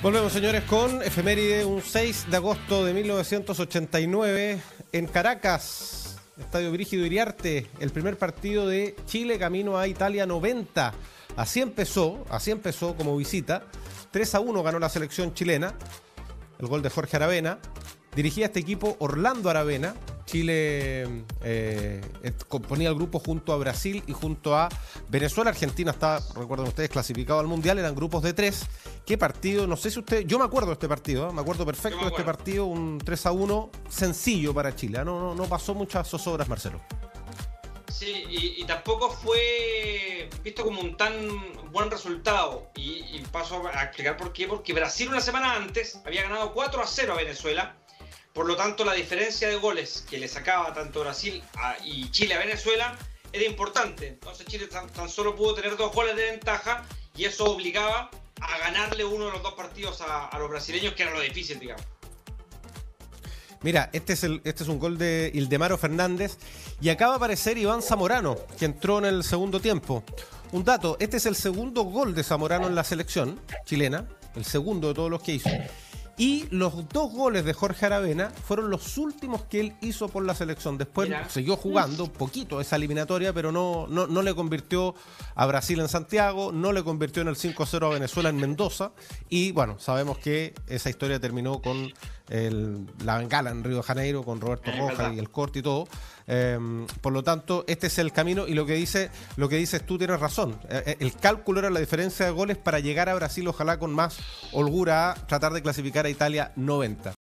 Volvemos, señores, con efeméride, un 6 de agosto de 1989 en Caracas, Estadio Brígido Iriarte, el primer partido de Chile camino a Italia 90. Así empezó como visita. 3-1 ganó la selección chilena, el gol de Jorge Aravena. Dirigía este equipo Orlando Aravena. Chile componía el grupo junto a Brasil y junto a Venezuela. Argentina está, recuerden ustedes, clasificado al Mundial. Eran grupos de 3. ¿Qué partido? No sé si usted... Yo me acuerdo de este partido, me acuerdo perfecto de este partido. Un 3-1 sencillo para Chile. No pasó muchas zozobras, Marcelo. Sí, y tampoco fue visto como un tan buen resultado. Y paso a explicar por qué. Porque Brasil una semana antes había ganado 4-0 a Venezuela. Por lo tanto, la diferencia de goles que le sacaba tanto Brasil y Chile a Venezuela era importante. Entonces Chile tan solo pudo tener 2 goles de ventaja y eso obligaba a ganarle uno de los 2 partidos a los brasileños, que era lo difícil, digamos. Mira, este es un gol de Ildemaro Fernández y acaba de aparecer Iván Zamorano, que entró en el segundo tiempo. Un dato, este es el segundo gol de Zamorano en la selección chilena, el segundo de todos los que hizo. Y los 2 goles de Jorge Aravena fueron los últimos que él hizo por la selección. Después siguió jugando un poquito esa eliminatoria, pero no le convirtió a Brasil en Santiago, no le convirtió en el 5-0 a Venezuela en Mendoza. Y bueno, sabemos que esa historia terminó con la bengala en Río de Janeiro, con Roberto Rojas y el corte y todo. Por lo tanto, este es el camino, y lo que dices tú tienes razón. El cálculo era la diferencia de goles para llegar a Brasil, ojalá con más holgura, a tratar de clasificar a Italia 90.